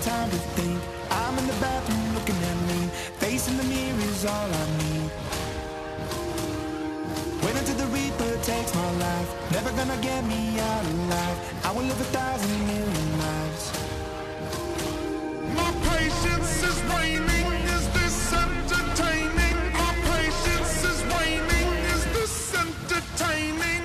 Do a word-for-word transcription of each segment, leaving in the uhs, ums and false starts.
time to think. I'm in the bathroom looking at me. Facing the mirror is all I need. Wait until the Reaper takes my life. Never gonna get me out alive. I will live a thousand million lives. My patience is waning. Is this entertaining? My patience is waning. Is this entertaining?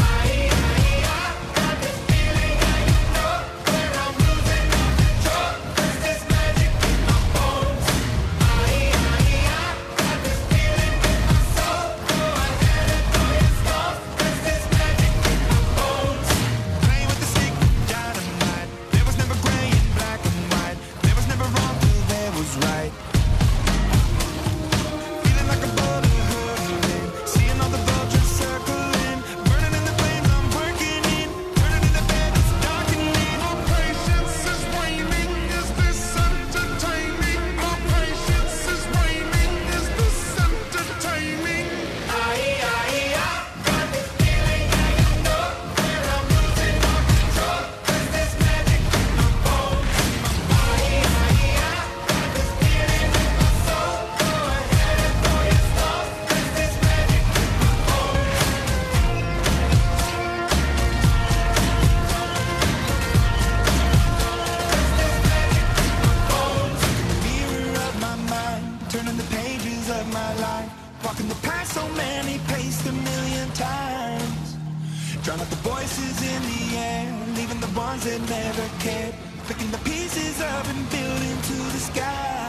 Right. Feeling like a bullet hurtling, seeing all the vultures circling, burning in the flames I'm working in, turning in the bed, it's darkening. My patience is waning. Is this entertaining? My patience is waning. Is this entertaining? Aye, aye, I got this feeling that you know where I'm losing my control. Cause there's magic in my bones. Aye, aye, I got this feeling in my soul. Go ahead and throw your stones. Cause there's magic in my bones. Mirror of my mind, turning the pages of my life, walking the path so many paced a million times. Drown out the voices in the air, leaving the ones that never cared, picking the pieces up and building to the sky.